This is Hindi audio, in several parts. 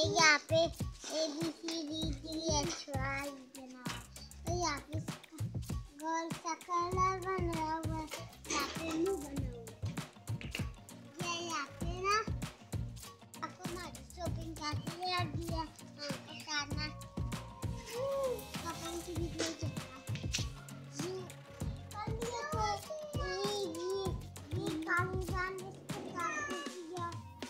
यहाँ पे ABCDEFGH बना, तो यहाँ पे गोल सा कलर बना हुआ है, यहाँ पे मुंह बना हुआ है। ये यहाँ पे ना आपको हमारी शॉपिंग करके ले दिया, बताना शॉपिंग की वीडियो देखना। ये काली जान इसको काट दिया।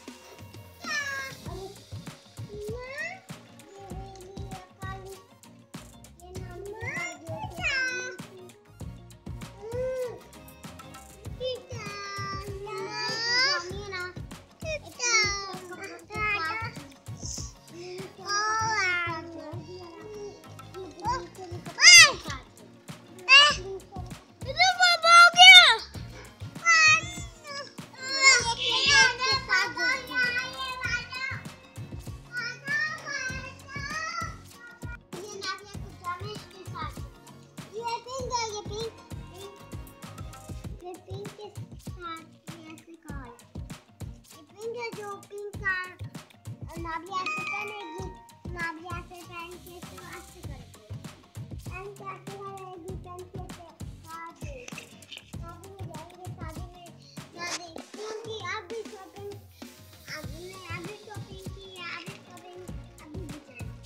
जो पिंक नाभिया से पहनेगी, नाभिया से पहन के ऐसे करेगी, पहन के ऐसे करेगी, पहन के शादी में जाएंगे, शादी में शादी क्योंकि अभी शॉपिंग अभी शॉपिंग की है, अभी शॉपिंग अभी भी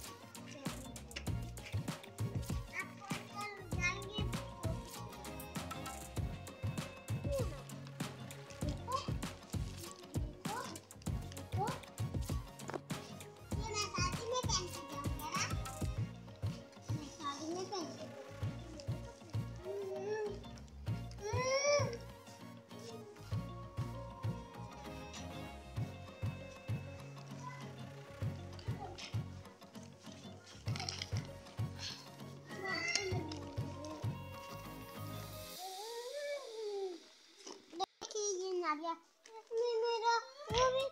आपको कल जाएंगे। नाभिया मेरा वो भी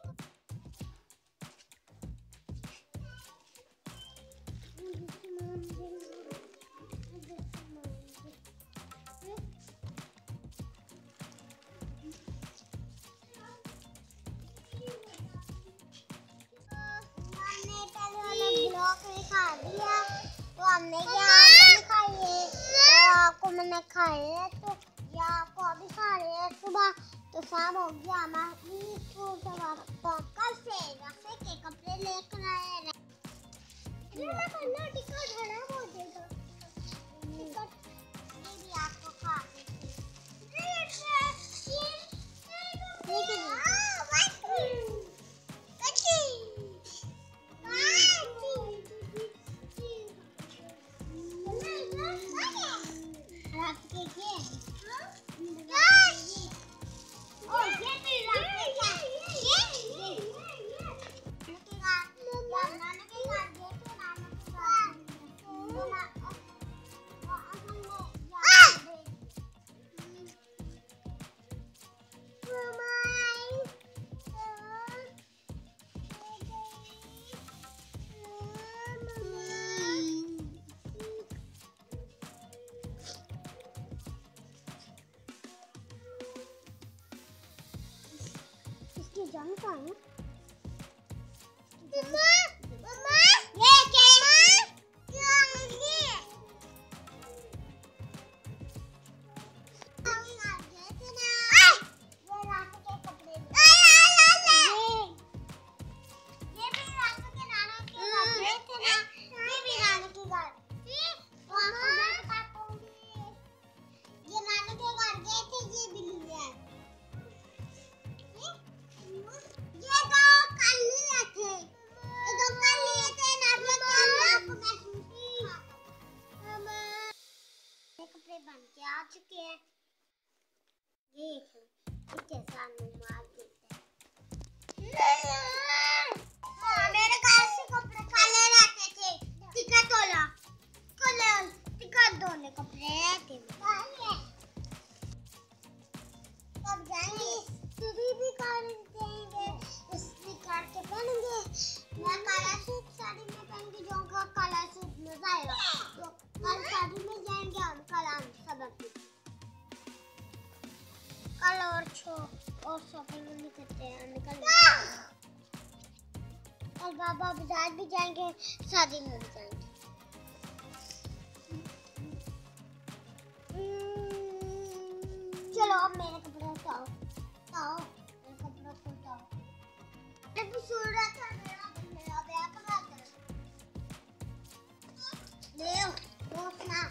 खा दिया, तो हमने आपको मैंने खाए, तो ये आपको अभी खा रहे हैं। सुबह तो शाम हो गया, हमारी स्कूल से कल से रखे के कपड़े लेकर आए। टिकट खराब हो जाएगा, टिकट ये भी आपको खा जानता हूँ। मम्मा ये क्या बन के आ चुके हैं। इसके सामने मार देते हैं। मेरे ऐसे कपड़े काले रहते थे, टिकट वाला टिकट धोने कपड़े रहते तब जाएंगे, भी कर देंगे, इसलिए करके पहनेंगे। मैं काला सूट साड़ी में पहन के जाऊंगा, काला सूट मजा आएगा। तो कल शादी में जाएंगे हम, कल हम सबक कल और शॉपिंग निकलते हैं, निकल और बाबा बाजार भी जाएंगे, शादी में भी जाएंगे। चलो अब मेरे कपड़े उठाओ, मेरे कपड़े उठाओ। मैं भी सो रहा था, मेरा बैग कहाँ है? ले वो अपना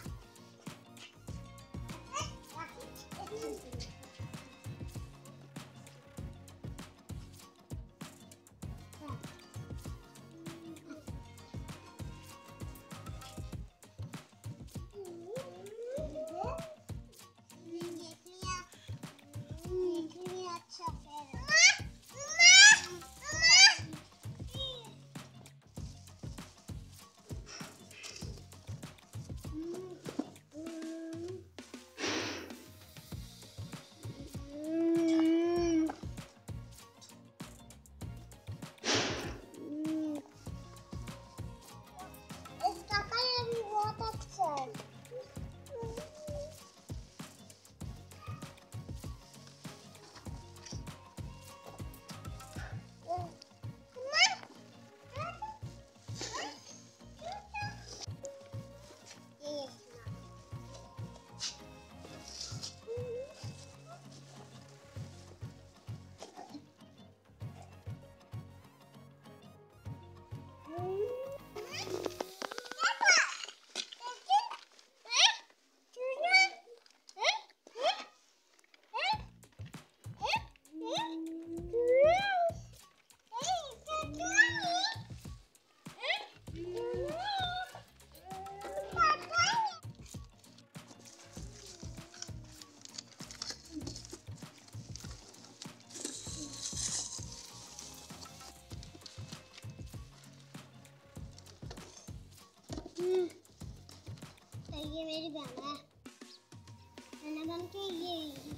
ये मेरी बहन है, मैंने बन के ये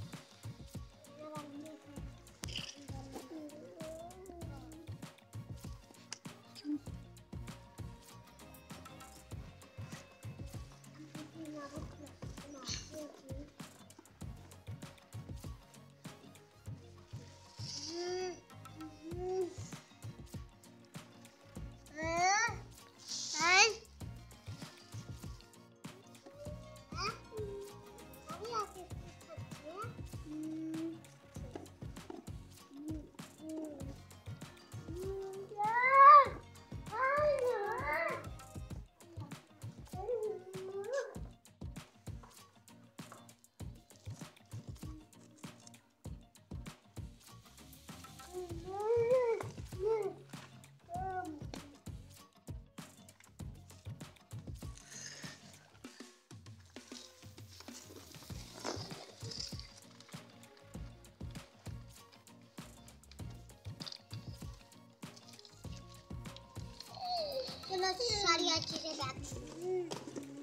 सारी चीजें बैग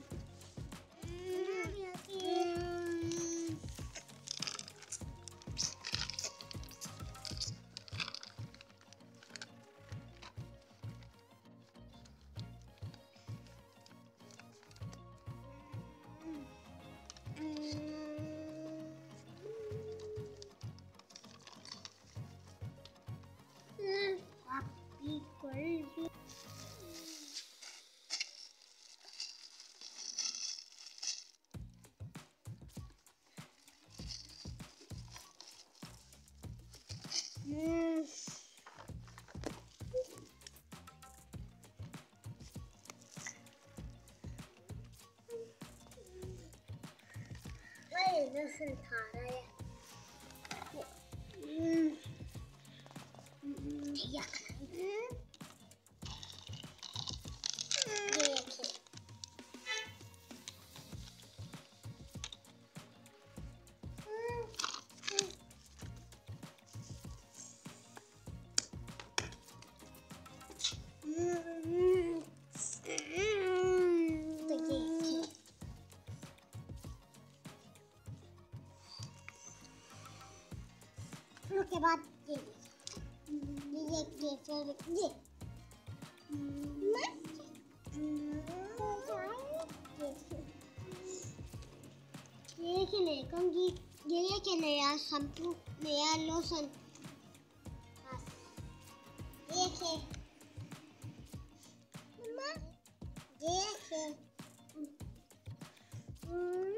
लहसुन खा रहा है। के बाद ये ये नया शैम्पू, नया लोशन, बस एक है। ऐसे